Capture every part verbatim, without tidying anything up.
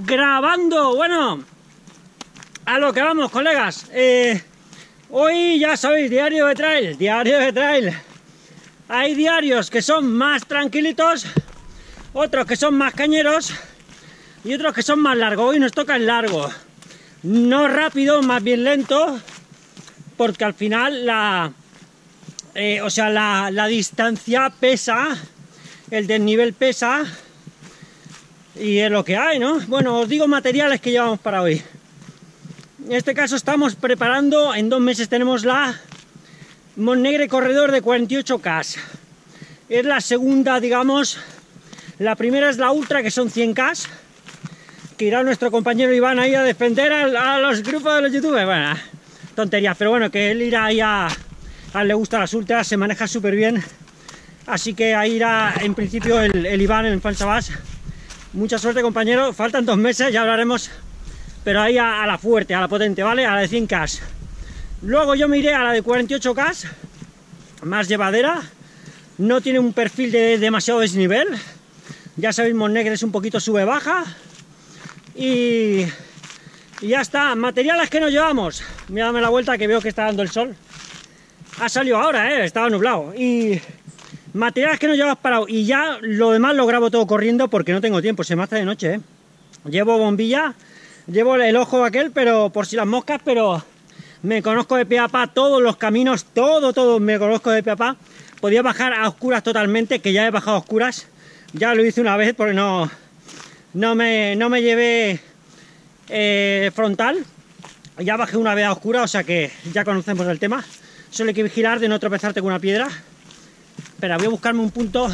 grabando. Bueno, a lo que vamos, colegas. Eh, hoy ya sabéis, diario de trail, diario de trail. Hay diarios que son más tranquilitos, otros que son más cañeros y otros que son más largos. Hoy nos toca el largo, no rápido, más bien lento, porque al final la, eh, o sea, la, la distancia pesa, el desnivel pesa. Y es lo que hay, ¿no? Bueno, os digo materiales que llevamos para hoy. En este caso estamos preparando, en dos meses tenemos la Montnegre Corredor de cuarenta y ocho K. Es la segunda, digamos. La primera es la Ultra, que son cien K, que irá nuestro compañero Iván ahí a defender a, a los grupos de los youtubers. Bueno, tonterías, pero bueno, que él irá ahí a... A él le gustan las ultras, se maneja súper bien. Así que ahí irá, en principio, el, el Iván en Falsabás. Mucha suerte, compañero, faltan dos meses, ya hablaremos, pero ahí a, a la fuerte, a la potente, ¿vale? A la de cien K. Luego yo me iré a la de cuarenta y ocho K, más llevadera, no tiene un perfil de demasiado desnivel, ya sabéis, Montnegre es un poquito sube-baja, y, y ya está. Materiales que nos llevamos, mira, dame la vuelta que veo que está dando el sol, ha salido ahora, ¿eh? Estaba nublado, y... Materiales que nos llevamos para hoy, y ya lo demás lo grabo todo corriendo porque no tengo tiempo, se me hace de noche, ¿eh? Llevo bombilla, llevo el ojo aquel, pero por si las moscas, pero me conozco de pe a pa todos los caminos, todo, todo me conozco de pe a pa. Podía bajar a oscuras totalmente, que ya he bajado a oscuras, ya lo hice una vez porque no, no, me, no me llevé eh, frontal, ya bajé una vez a oscuras, o sea que ya conocemos el tema. Solo hay que vigilar de no tropezarte con una piedra. Espera, voy a buscarme un punto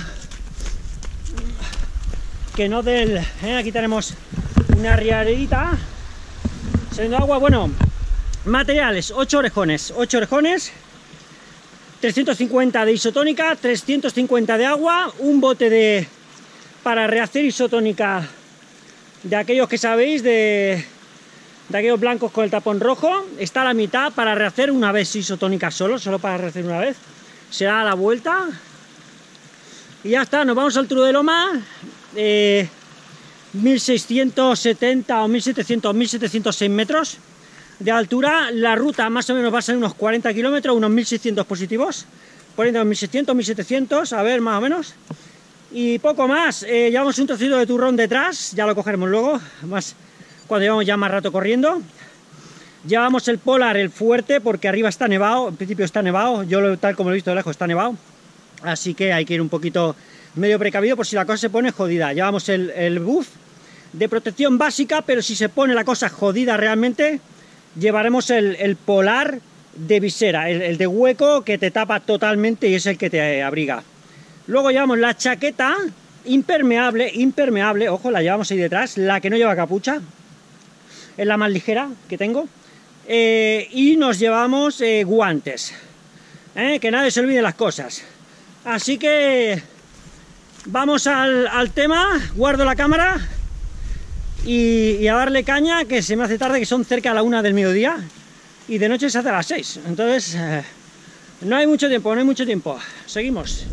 que no del... ¿eh? Aquí tenemos una riaderita saliendo agua. Bueno, materiales, ocho orejones, ocho orejones, trescientos cincuenta de isotónica, trescientos cincuenta de agua, un bote de para rehacer isotónica de aquellos que sabéis, de, de aquellos blancos con el tapón rojo. Está a la mitad para rehacer una vez isotónica solo, solo para rehacer una vez. Será a la vuelta. Y ya está, nos vamos al Tour de Loma, eh, mil seiscientos setenta o mil setecientos, mil setecientos seis metros de altura. La ruta más o menos va a ser unos cuarenta kilómetros, unos mil seiscientos positivos, poniendo mil seiscientos, mil setecientos, a ver, más o menos. Y poco más, eh, llevamos un trocito de turrón detrás, ya lo cogeremos luego, más cuando llevamos ya más rato corriendo. Llevamos el Polar, el fuerte, porque arriba está nevado, en principio está nevado, yo lo, tal como lo he visto de lejos está nevado. Así que hay que ir un poquito medio precavido por si la cosa se pone jodida. Llevamos el, el buff de protección básica, pero si se pone la cosa jodida realmente, llevaremos el, el Polar de visera, el, el de hueco que te tapa totalmente y es el que te abriga. Luego llevamos la chaqueta impermeable, impermeable, ojo, la llevamos ahí detrás, la que no lleva capucha, es la más ligera que tengo. Eh, y nos llevamos eh, guantes, eh, que nadie se olvide las cosas. Así que vamos al, al tema, guardo la cámara y, y a darle caña, que se me hace tarde, que son cerca a la una del mediodía y de noche se hace a las seis, entonces eh, no hay mucho tiempo, no hay mucho tiempo, seguimos.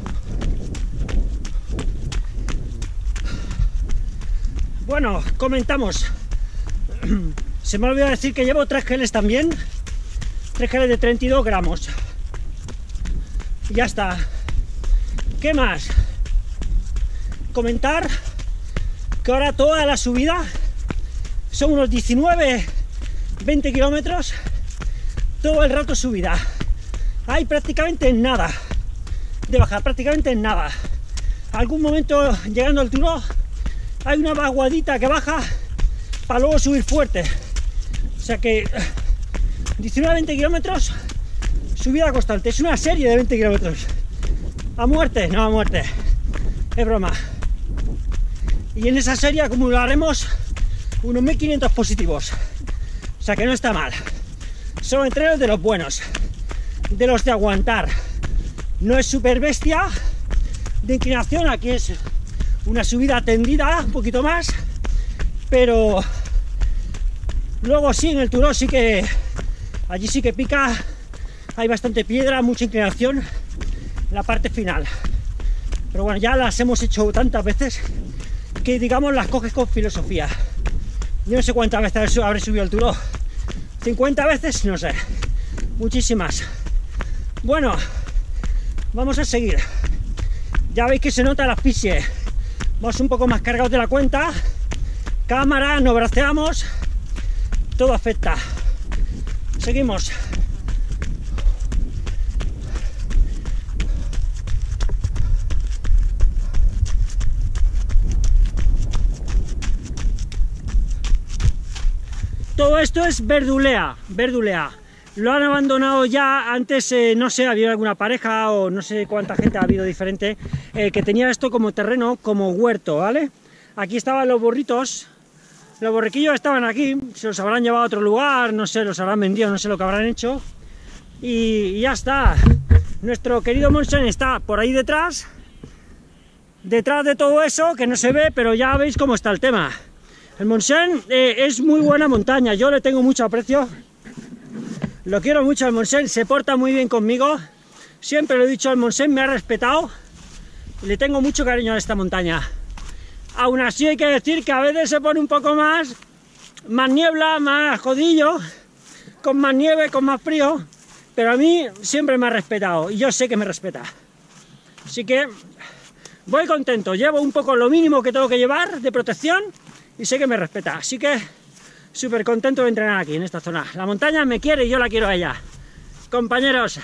Bueno, comentamos. Se me olvidó decir que llevo tres geles también, tres geles de treinta y dos gramos. Ya está. ¿Qué más? Comentar que ahora toda la subida son unos diecinueve, veinte kilómetros, todo el rato subida. Hay prácticamente nada de bajar, prácticamente nada. Algún momento llegando al Turo hay una vaguadita que baja para luego subir fuerte. O sea que diecinueve a veinte kilómetros, subida constante. Es una serie de veinte kilómetros. ¿A muerte? No, a muerte. Es broma. Y en esa serie acumularemos unos mil quinientos positivos. O sea que no está mal. Son entrenos de los buenos, de los de aguantar. No es super bestia de inclinación. Aquí es una subida tendida, un poquito más. Pero luego sí, en el Turó sí que allí sí que pica, hay bastante piedra, mucha inclinación en la parte final. Pero bueno, ya las hemos hecho tantas veces que, digamos, las coges con filosofía. Yo no sé cuántas veces habré subido el Turó. cincuenta veces, no sé. Muchísimas. Bueno, vamos a seguir. Ya veis que se nota la asfixia. Vamos un poco más cargados de la cuenta. Cámara, nos braceamos. Todo afecta. Seguimos. Todo esto es verdulea, verdulea. Lo han abandonado ya, antes eh, no sé, había alguna pareja o no sé cuánta gente ha habido diferente, eh, que tenía esto como terreno, como huerto, ¿vale? Aquí estaban los burritos, los borriquillos estaban aquí, se los habrán llevado a otro lugar, no sé, los habrán vendido, no sé lo que habrán hecho. Y, y ya está, nuestro querido Montseny está por ahí detrás, detrás de todo eso, que no se ve, pero ya veis cómo está el tema. El Montseny eh, es muy buena montaña, yo le tengo mucho aprecio, lo quiero mucho al Montseny, se porta muy bien conmigo, siempre lo he dicho, el Montseny me ha respetado, y le tengo mucho cariño a esta montaña. Aún así hay que decir que a veces se pone un poco más, más niebla, más jodillo, con más nieve, con más frío, pero a mí siempre me ha respetado, y yo sé que me respeta. Así que voy contento, llevo un poco lo mínimo que tengo que llevar de protección, y sé que me respeta, así que súper contento de entrenar aquí, en esta zona. La montaña me quiere y yo la quiero a ella. Compañeros,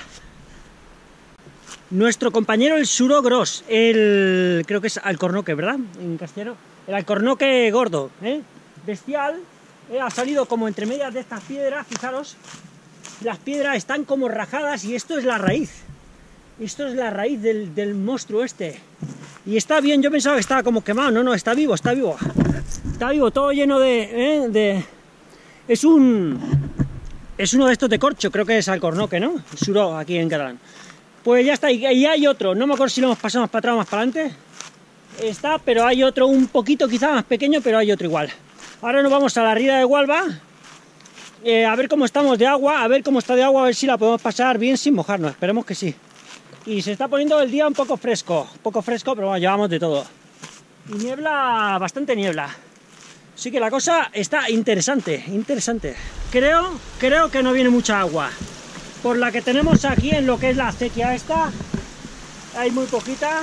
nuestro compañero el Suro Gros, el creo que es alcornoque, ¿verdad? En castellano, el alcornoque gordo, ¿eh? Bestial, ¿eh? Ha salido como entre medias de estas piedras, fijaros, las piedras están como rajadas y esto es la raíz. Esto es la raíz del, del monstruo este. Y está bien, yo pensaba que estaba como quemado, no, no, está vivo, está vivo. Está vivo, todo lleno de, ¿eh? de... Es un... Es uno de estos de corcho, creo que es alcornoque, ¿no? El Suro, aquí en catalán. Pues ya está, y hay otro, no me acuerdo si lo hemos pasado más para atrás o más para adelante. Está, pero hay otro un poquito quizá más pequeño, pero hay otro igual. Ahora nos vamos a la ría de Gualba, eh, a ver cómo estamos de agua, a ver cómo está de agua, a ver si la podemos pasar bien sin mojarnos, esperemos que sí. Y se está poniendo el día un poco fresco, un poco fresco, pero bueno, llevamos de todo. Y niebla, bastante niebla. Así que la cosa está interesante, interesante. Creo, creo que no viene mucha agua. Por la que tenemos aquí en lo que es la acequia esta, hay muy poquita.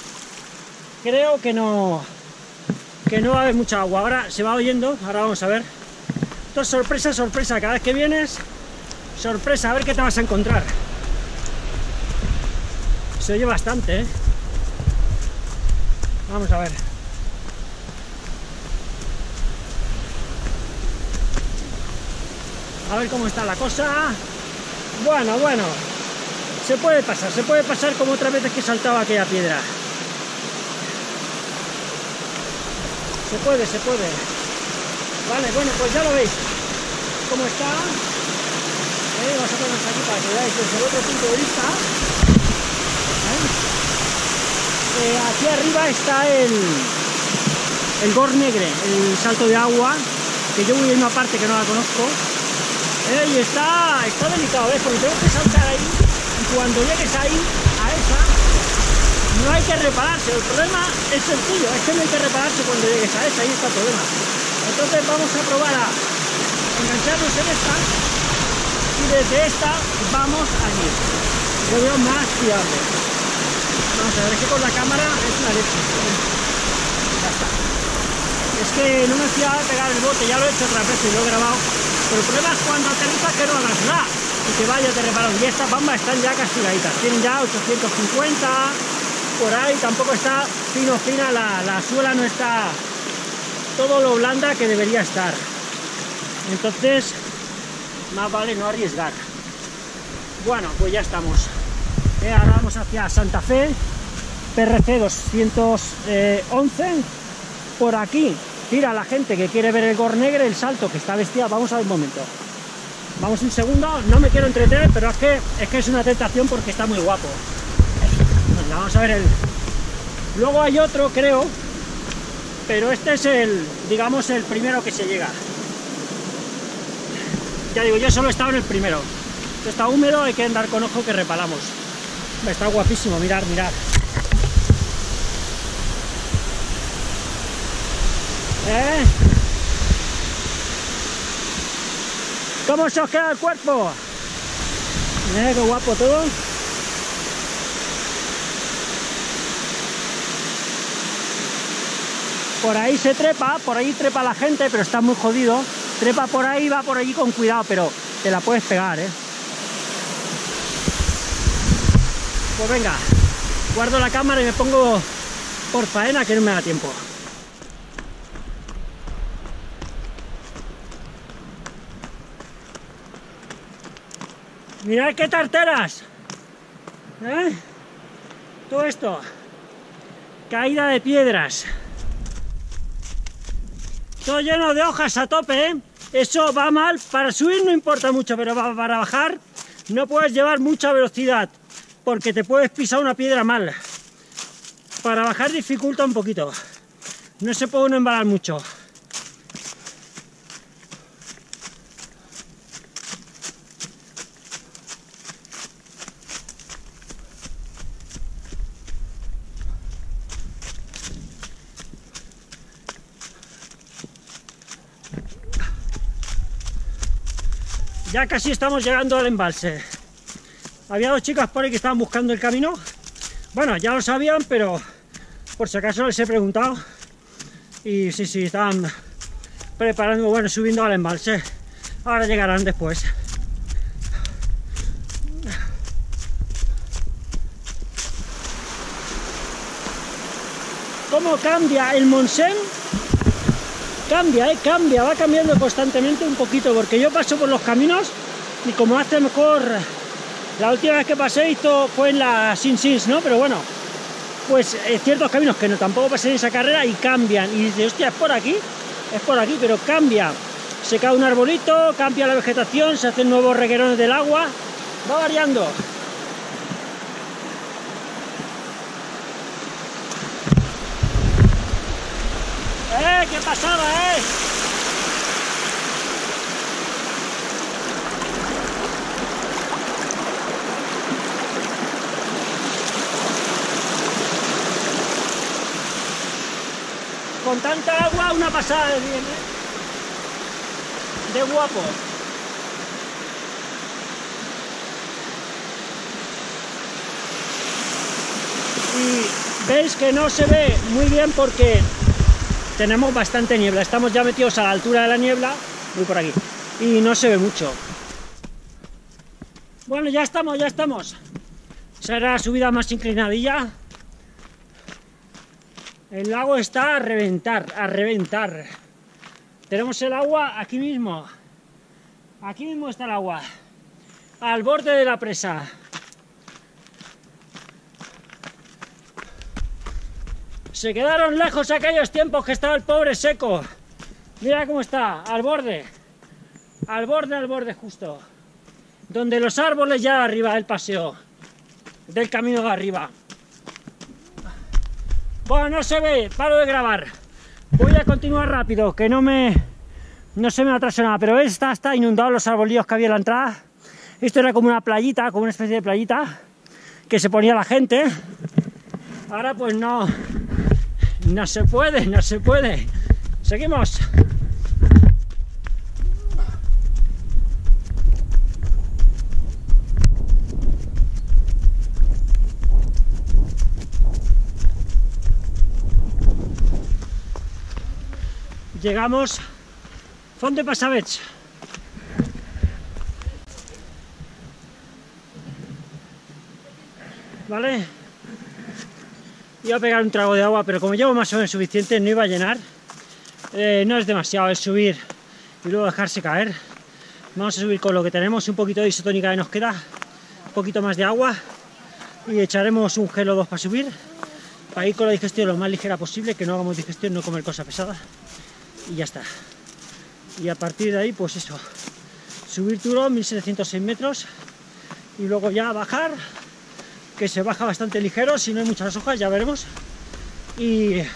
Creo que no, que no va a haber mucha agua. Ahora se va oyendo, ahora vamos a ver. Esto es sorpresa, sorpresa. Cada vez que vienes, sorpresa, a ver qué te vas a encontrar. Se oye bastante, ¿eh? Vamos a ver. A ver cómo está la cosa. Bueno, bueno. Se puede pasar, se puede pasar como otras veces que saltaba aquella piedra. Se puede, se puede. Vale, bueno, pues ya lo veis. ¿Cómo está? ¿Eh? Vamos a ponernos aquí para que veáis desde el otro punto de vista. Eh, aquí arriba está el, el Gornegre, el salto de agua, que yo voy a una parte que no la conozco, eh, y está, está delicado, ¿ves? Porque tengo que saltar ahí, y cuando llegues ahí, a esa, no hay que repararse. El problema es sencillo, es que no hay que repararse cuando llegues a esa, ahí está el problema. Entonces vamos a probar a engancharnos en esta, y desde esta vamos allí. Yo veo más fiable. Vamos a ver, es que con la cámara es una leche. Ya está. Es que no me fiaba de pegar el bote, ya lo he hecho otra vez y lo he grabado. Pero el problema es cuando aterrizas que no hagas nada y que vayas de reparado. Y estas bambas están ya castigaditas. Tienen ya ochocientos cincuenta, por ahí. Tampoco está fino, fina, la, la suela no está todo lo blanda que debería estar. Entonces, más vale no arriesgar. Bueno, pues ya estamos. Eh, ahora vamos hacia Santa Fe, P R C doscientos once, por aquí tira la gente que quiere ver el Gornegre, el salto que está bestial. Vamos a ver un momento, vamos un segundo, no me quiero entretener, pero es que es que es una tentación porque está muy guapo. Venga, vamos a ver el... Luego hay otro, creo, pero este es el, digamos, el primero que se llega. Ya digo, yo solo he estado en el primero. Esto está húmedo, hay que andar con ojo que repalamos. Está guapísimo, mirar, mirar. ¿Eh? ¿Cómo se os queda el cuerpo? Mirad qué guapo todo. Por ahí se trepa, por ahí trepa la gente, pero está muy jodido. Trepa por ahí, va por allí con cuidado, pero te la puedes pegar, ¿eh? Pues venga, guardo la cámara y me pongo por faena, que no me da tiempo. Mirad qué tarteras, ¿eh? Todo esto, caída de piedras, todo lleno de hojas a tope, ¿eh? Eso va mal. Para subir no importa mucho, pero para bajar no puedes llevar mucha velocidad porque te puedes pisar una piedra mal. Para bajar dificulta un poquito, no se puede uno embalar mucho. Ya casi estamos llegando al embalse. Había dos chicas por ahí que estaban buscando el camino. Bueno, ya lo sabían, pero por si acaso les he preguntado. Y sí, sí, estaban preparando, bueno, subiendo al embalse. Ahora llegarán después. ¿Cómo cambia el Montseny? Cambia, eh, cambia, va cambiando constantemente un poquito, porque yo paso por los caminos y como hace mejor, la última vez que pasé esto fue en la Sin Sins, ¿no? Pero bueno, pues eh, ciertos caminos que no tampoco pasé en esa carrera y cambian, y dices, hostia, es por aquí, es por aquí, pero cambia, se cae un arbolito, cambia la vegetación, se hacen nuevos reguerones del agua, va variando. ¡Eh! ¡Qué pasada, eh! Con tanta agua, una pasada de bien, ¿eh? De guapo. Y veis que no se ve muy bien porque tenemos bastante niebla, estamos ya metidos a la altura de la niebla, voy por aquí, y no se ve mucho. Bueno, ya estamos, ya estamos. Será la subida más inclinadilla. El lago está a reventar, a reventar. Tenemos el agua aquí mismo. Aquí mismo está el agua, al borde de la presa. Se quedaron lejos aquellos tiempos que estaba el pobre seco. Mira cómo está, al borde. Al borde, al borde justo. Donde los árboles ya arriba del paseo. Del camino de arriba. Bueno, no se ve, paro de grabar. Voy a continuar rápido, que no me... No se me atrasa nada, pero esta está inundado los arbolillos que había en la entrada. Esto era como una playita, como una especie de playita que se ponía la gente. Ahora pues no... No se puede, no se puede. Seguimos. Llegamos Font de Passavets. ¿Vale? Iba a pegar un trago de agua, pero como llevo más o menos suficiente, no iba a llenar. Eh, no es demasiado, es subir y luego dejarse caer. Vamos a subir con lo que tenemos, un poquito de isotónica que nos queda, un poquito más de agua y echaremos un gel o dos para subir, para ir con la digestión lo más ligera posible, que no hagamos digestión, no comer cosas pesadas y ya está. Y a partir de ahí, pues eso, subir turón, mil setecientos seis metros y luego ya bajar, que se baja bastante ligero, si no hay muchas hojas, ya veremos. Y, y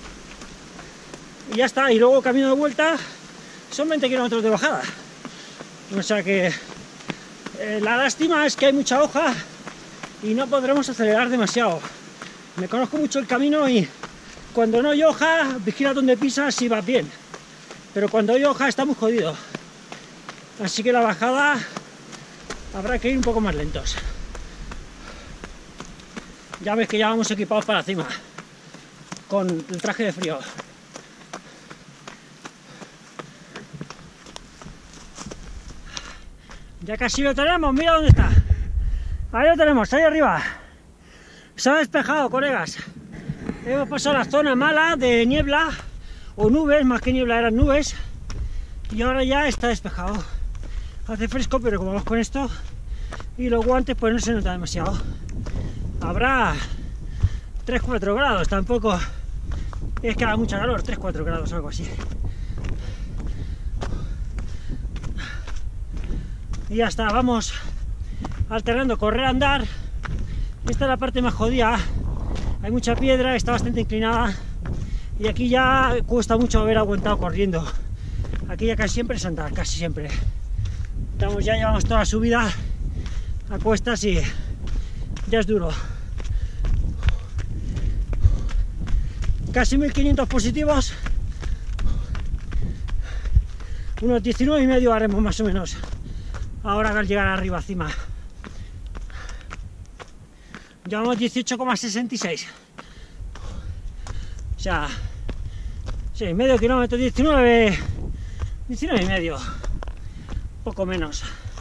ya está, y luego camino de vuelta, son veinte kilómetros de bajada. O sea que eh, la lástima es que hay mucha hoja y no podremos acelerar demasiado. Me conozco mucho el camino y cuando no hay hoja, vigila donde pisas y vas bien. Pero cuando hay hoja está muy jodido. así que la bajada habrá que ir un poco más lentos. Ya ves que ya vamos equipados para la cima, con el traje de frío. Ya casi lo tenemos, mira dónde está. Ahí lo tenemos, ahí arriba. Se ha despejado, colegas. Hemos pasado la zona mala de niebla, o nubes, más que niebla eran nubes. Y ahora ya está despejado. Hace fresco, pero como vamos con esto y los guantes, pues no se nota demasiado. Habrá tres cuatro grados, tampoco es que haga mucha calor, tres cuatro grados, algo así. Y ya está, vamos alternando correr, andar. Esta es la parte más jodida, hay mucha piedra, está bastante inclinada y aquí ya cuesta mucho haber aguantado corriendo. Aquí ya casi siempre es andar, casi siempre. Estamos, ya llevamos toda la subida a cuestas y ya es duro. Casi mil quinientos positivos, unos diecinueve y medio haremos más o menos ahora al llegar arriba encima. Llevamos dieciocho coma sesenta y seis, o sea, sí, medio kilómetro, diecinueve, diecinueve y medio, poco menos.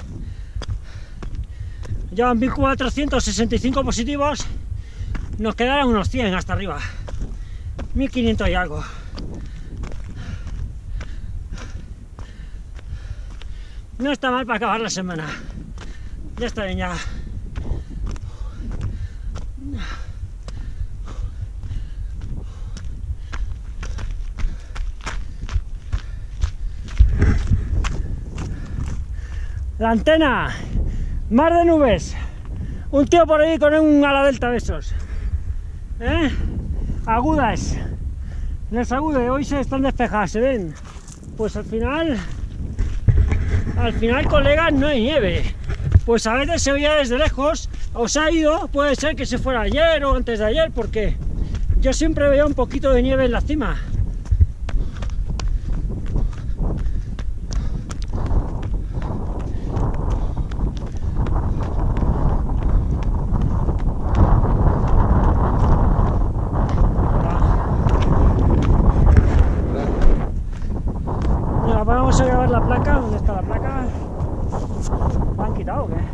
Llevan mil cuatrocientos sesenta y cinco positivos, nos quedarán unos cien hasta arriba, mil quinientos y algo. No está mal para acabar la semana, ya está bien ya. La antena, mar de nubes, un tío por ahí con un ala delta de esos, ¿eh? Agudas, las agudas hoy se están despejadas, se ven, pues al final, al final, colegas, no hay nieve, pues a veces se veía desde lejos, os ha ido, puede ser que se fuera ayer o antes de ayer, porque yo siempre veía un poquito de nieve en la cima. Vamos a grabar la placa. ¿Dónde está la placa? ¿La han quitado o qué?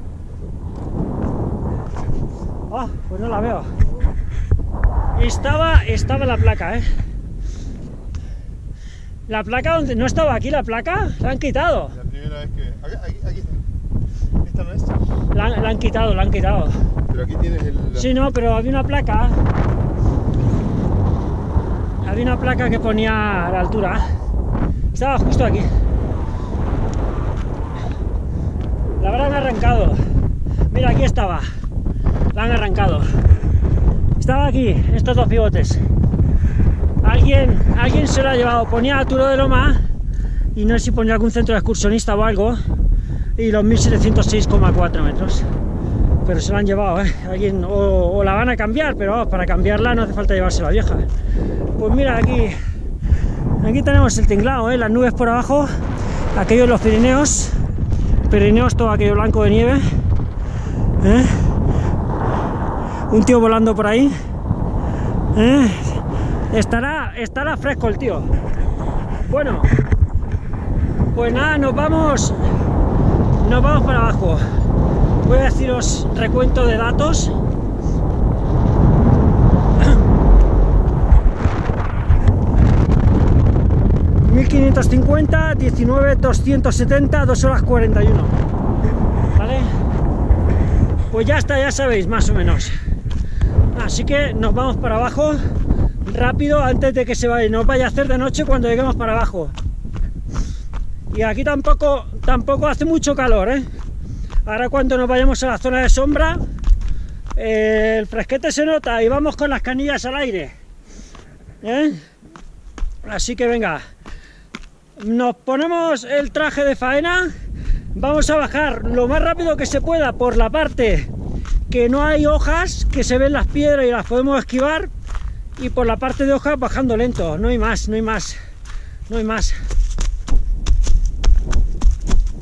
Oh, pues no la veo. Estaba, estaba la placa, ¿eh? La placa donde no estaba aquí, la placa, la han quitado. La primera vez que... Aquí, aquí, aquí está. ¿Esta no es? La, la han quitado, la han quitado. Pero aquí tienes el... Sí, no, pero había una placa. Había una placa que ponía a la altura. Estaba justo aquí. La habrán arrancado. Mira, aquí estaba. La han arrancado. Estaba aquí, estos dos pivotes. Alguien, alguien se lo ha llevado. Ponía a Turo de Loma y no sé si ponía algún centro de excursionista o algo. Y los mil setecientos seis coma cuatro metros. Pero se la han llevado, ¿eh? Alguien, o, o la van a cambiar, pero vamos, para cambiarla no hace falta llevarse la vieja. Pues mira, aquí. Aquí tenemos el tinglado, ¿eh? Las nubes por abajo, aquello en los Pirineos, Pirineos, todo aquello blanco de nieve, ¿eh? Un tío volando por ahí, ¿eh? estará, estará fresco el tío. Bueno, pues nada, nos vamos, nos vamos para abajo. Voy a deciros recuento de datos. mil quinientos cincuenta, diecinueve, doscientos setenta, dos horas cuarenta y uno. ¿Vale? Pues ya está, ya sabéis, más o menos. Así que nos vamos para abajo rápido antes de que se vaya, nos vaya a hacer de noche cuando lleguemos para abajo. Y aquí tampoco, tampoco hace mucho calor, ¿eh? Ahora cuando nos vayamos a la zona de sombra, eh, el fresquete se nota y vamos con las canillas al aire, ¿eh? Así que venga. Nos ponemos el traje de faena, vamos a bajar lo más rápido que se pueda por la parte que no hay hojas, que se ven las piedras y las podemos esquivar, y por la parte de hojas bajando lento, no hay más, no hay más, no hay más.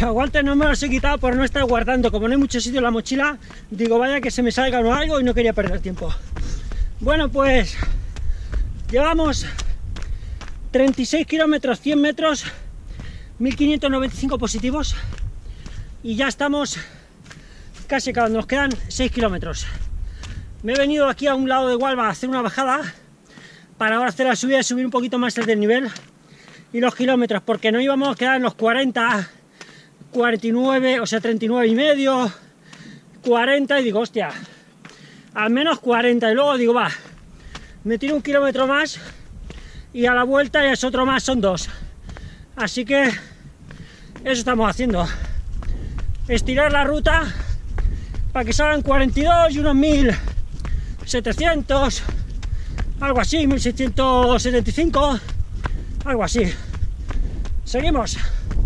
Los guantes no me los he quitado por no estar guardando. Como no hay mucho sitio en la mochila, digo, vaya que se me salga o algo y no quería perder tiempo. Bueno, pues llevamos treinta y seis kilómetros, cien metros, mil quinientos noventa y cinco positivos y ya estamos casi acabando. Nos quedan seis kilómetros. Me he venido aquí a un lado de Hualva a hacer una bajada para ahora hacer la subida y subir un poquito más el desnivel y los kilómetros, porque no íbamos a quedar en los cuarenta, cuarenta y nueve, o sea, treinta y nueve y medio, cuarenta, y digo, hostia, al menos cuarenta, y luego digo, va, me tiro un kilómetro más y a la vuelta ya es otro más, son dos. Así que eso estamos haciendo, estirar la ruta para que salgan cuarenta y dos y unos mil setecientos, algo así, mil seiscientos setenta y cinco, algo así. Seguimos.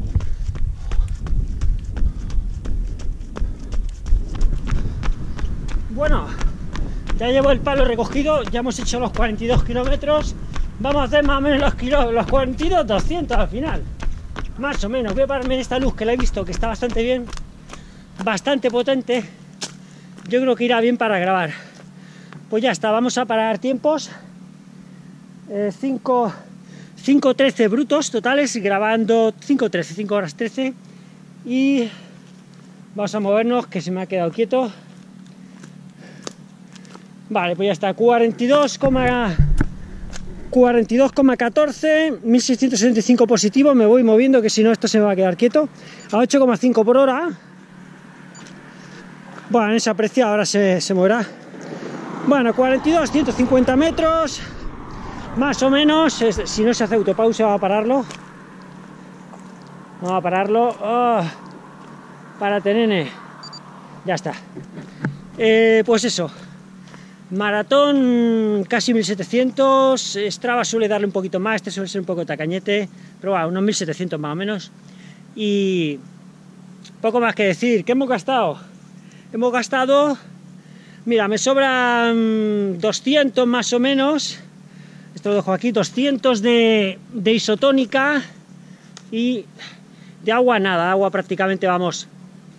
Bueno, ya llevo el palo recogido, ya hemos hecho los cuarenta y dos kilómetros, vamos a hacer más o menos los, kilo, los cuarenta y dos, doscientos al final, más o menos. Voy a pararme en esta luz que la he visto que está bastante bien, bastante potente, yo creo que irá bien para grabar. Pues ya está, vamos a parar tiempos, eh, cinco trece brutos totales, grabando cinco trece, cinco horas trece, y vamos a movernos, que se me ha quedado quieto. Vale, pues ya está, cuarenta y dos coma catorce, mil seiscientos setenta y cinco positivos, me voy moviendo que si no esto se me va a quedar quieto, a ocho coma cinco por hora. Bueno, en esa precio ahora se, se moverá. Bueno, cuarenta y dos, ciento cincuenta metros, más o menos, es, si no se hace autopausa vamos a pararlo. Vamos a pararlo, oh, párate, nene, ya está. Eh, pues eso. Maratón casi mil setecientos, Strava suele darle un poquito más, este suele ser un poco tacañete, pero bueno, unos mil setecientos más o menos. Y poco más que decir. ¿Qué hemos gastado? Hemos gastado, mira, me sobran doscientos más o menos, esto lo dejo aquí, doscientos de, de isotónica y de agua nada, agua prácticamente vamos,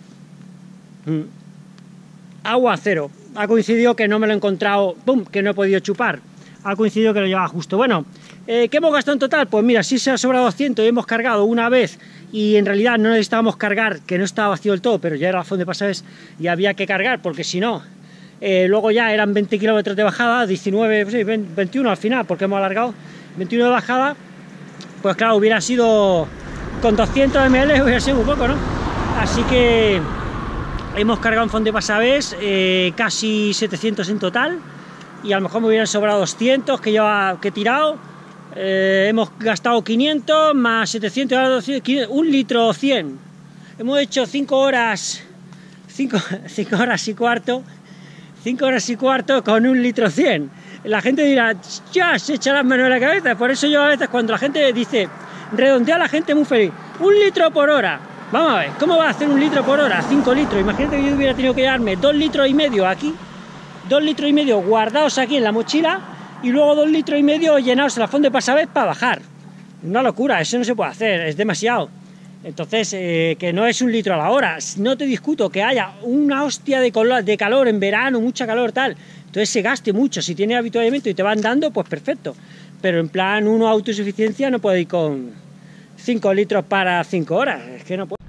agua cero. Ha coincidido que no me lo he encontrado, ¡pum!, que no he podido chupar. Ha coincidido que lo llevaba justo. Bueno, eh, ¿qué hemos gastado en total? Pues mira, si se ha sobrado doscientos y hemos cargado una vez y en realidad no necesitábamos cargar, que no estaba vacío del todo, pero ya era la fondo de pasajes y había que cargar, porque si no, eh, luego ya eran veinte kilómetros de bajada, diecinueve, sí, veintiuno al final, porque hemos alargado, veintiuno de bajada, pues claro, hubiera sido, con doscientos mililitros hubiera sido muy poco, ¿no? Así que hemos cargado en fondo de pasajes eh, casi setecientos en total, y a lo mejor me hubieran sobrado doscientos que, yo, que he tirado. Eh, hemos gastado quinientos más setecientos, un litro cien. Hemos hecho cinco horas, cinco horas y cuarto, cinco horas y cuarto con un litro cien. La gente dirá, ya se echa las manos en la cabeza. Por eso yo a veces cuando la gente dice, redondea a la gente muy feliz, un litro por hora. Vamos a ver, ¿cómo va a hacer un litro por hora? cinco litros. Imagínate que yo hubiera tenido que llevarme dos litros y medio aquí, dos litros y medio guardados aquí en la mochila y luego dos litros y medio llenados en la fondo de pasajes para bajar. Una locura, eso no se puede hacer, es demasiado. Entonces, eh, que no es un litro a la hora. No te discuto que haya una hostia de, de calor en verano, mucha calor, tal. Entonces se gaste mucho. Si tienes habituallamiento y te van dando, pues perfecto. Pero en plan, uno autosuficiencia no puede ir con cinco litros para cinco horas. Es que no puede.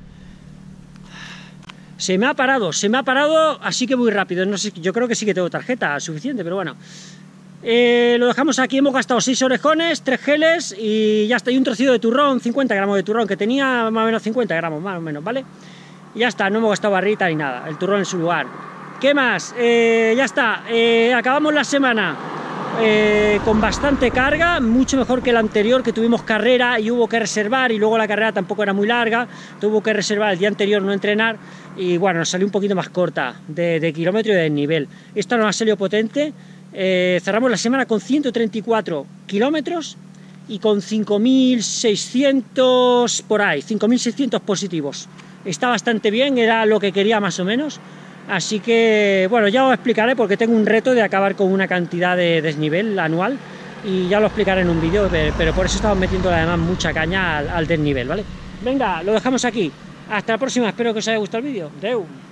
Se me ha parado, se me ha parado, así que muy rápido. No sé, yo creo que sí que tengo tarjeta suficiente, pero bueno. Eh, lo dejamos aquí, hemos gastado seis orejones, tres geles y ya está. Y un trocito de turrón, cincuenta gramos de turrón, que tenía más o menos cincuenta gramos, más o menos, ¿vale? Y ya está, no hemos gastado barrita ni nada, el turrón en su lugar. ¿Qué más? Eh, ya está, eh, acabamos la semana eh, con bastante carga, mucho mejor que la anterior, que tuvimos carrera y hubo que reservar, y luego la carrera tampoco era muy larga, tuvo que reservar el día anterior, no entrenar, y bueno, nos salió un poquito más corta de, de kilómetro y de desnivel. Esto nos ha salido potente. Eh, cerramos la semana con ciento treinta y cuatro kilómetros y con cinco mil seiscientos por ahí, cinco mil seiscientos positivos. Está bastante bien, era lo que quería más o menos. Así que, bueno, ya os explicaré porque tengo un reto de acabar con una cantidad de desnivel anual y ya lo explicaré en un vídeo, pero por eso estamos metiendo además mucha caña al, al desnivel, ¿vale? Venga, lo dejamos aquí. Hasta la próxima, espero que os haya gustado el vídeo. Adeu.